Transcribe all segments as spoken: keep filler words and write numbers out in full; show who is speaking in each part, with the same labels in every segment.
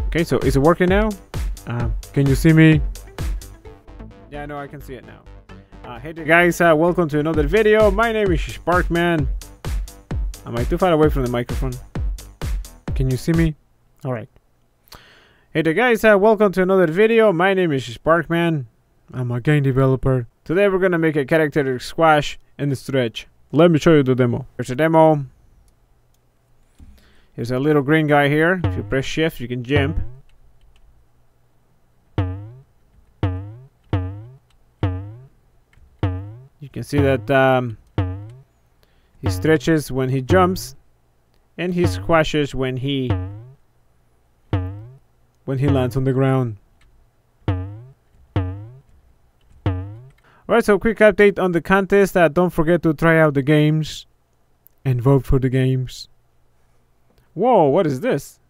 Speaker 1: Okay, so is it working now? Uh, can you see me? Yeah, no, I can see it now. Uh, hey there guys, uh, welcome to another video. My name is Sparckman. Am I too far away from the microphone? Can you see me? Alright. Hey there guys, uh, welcome to another video. My name is Sparckman. I'm a game developer. Today we're gonna make a character squash and stretch. Let me show you the demo. Here's a demo. Here's a little green guy here. If you press shift, you can jump. You can see that um, he stretches when he jumps, and he squashes when he when he lands on the ground. Alright, so quick update on the contest. Uh, don't forget to try out the games and vote for the games. Whoa, what is this?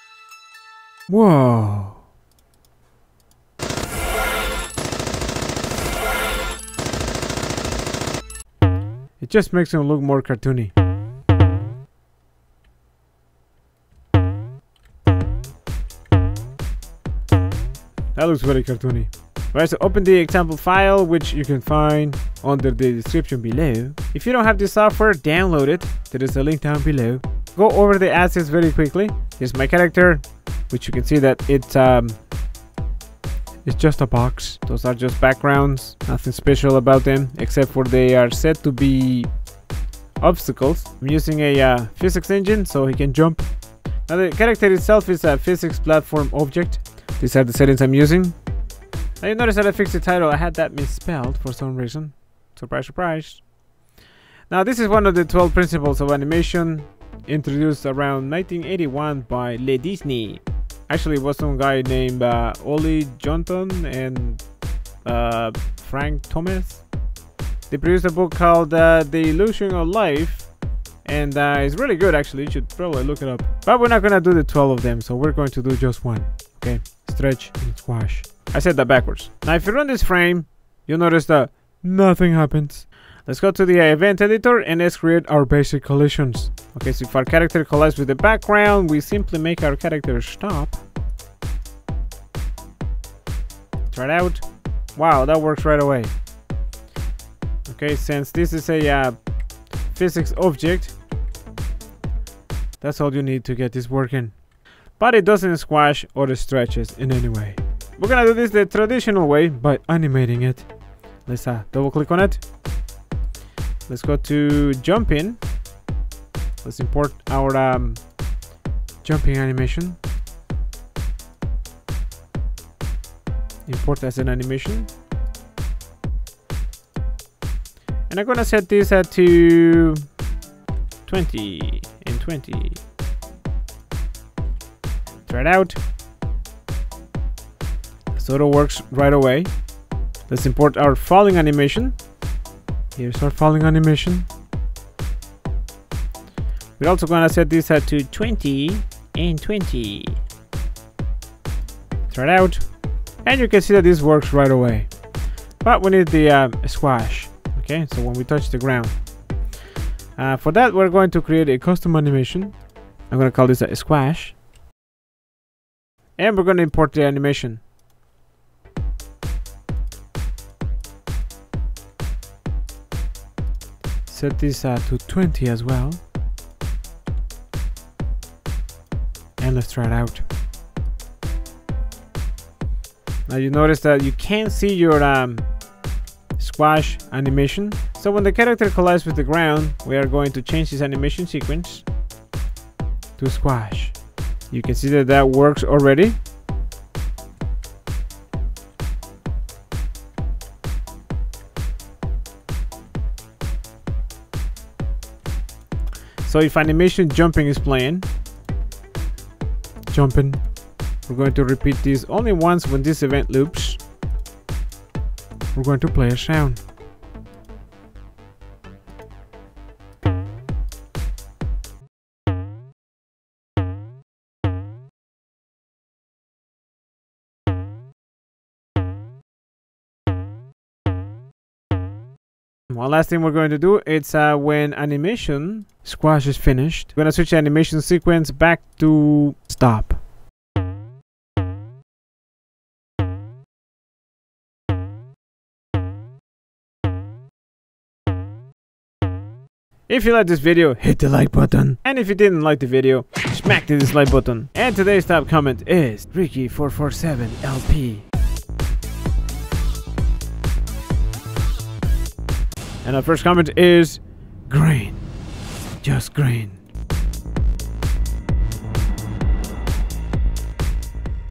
Speaker 1: Whoa. It just makes him look more cartoony. That looks very cartoony. Alright, so open the example file, which you can find under the description below. If you don't have the software, download it. There is a link down below. Go over the assets very quickly. Here's my character, which you can see that it's um it's just a box. Those are just backgrounds, nothing special about them except for they are set to be obstacles. I'm using a uh, physics engine so he can jump. Now the character itself is a physics platform object. These are the settings I'm using. Now you notice that I fixed the title. I had that misspelled for some reason. Surprise, surprise. Now this is one of the twelve principles of animation, introduced around nineteen eighty-one by Le Disney. Actually, it was some guy named uh, Ollie Johnson and uh, Frank Thomas. They produced a book called uh, The Illusion of Life, and uh, it's really good actually. You should probably look it up. But we're not gonna do the twelve of them, so we're going to do just one. Okay, stretch and squash. I said that backwards. Now if you run this frame, you'll notice that nothing happens. Let's go to the event editor and let's create our basic collisions. Okay, so if our character collides with the background, we simply make our character stop. Try it out. Wow, that works right away. Okay, since this is a uh, physics object, that's all you need to get this working. But it doesn't squash or stretches in any way. We're gonna do this the traditional way by animating it. Let's uh, double click on it. Let's go to jumping. Let's import our um, jumping animation. Import as an animation. And I'm gonna set this at to twenty and twenty. Try it out. So it works right away. Let's import our falling animation. Here's our falling animation. We're also gonna set this at to twenty and twenty. Try it out. And you can see that this works right away. But we need the uh, squash. Okay, so when we touch the ground. Uh, for that, we're going to create a custom animation. I'm gonna call this a squash. And we're gonna import the animation. Set this uh, to twenty as well. And let's try it out. Now you notice that you can't see your um, squash animation. So when the character collides with the ground, we are going to change this animation sequence to squash. You can see that that works already. So if animation jumping is playing, jumping, we're going to repeat this only once when this event loops. We're going to play a sound. One last thing we're going to do, it's uh, when animation squash is finished, we're going to switch the animation sequence back to stop. If you liked this video, hit the like button. And if you didn't like the video, smack the dislike button. And today's top comment is Ricky four four seven L P. And our first comment is green. Just green.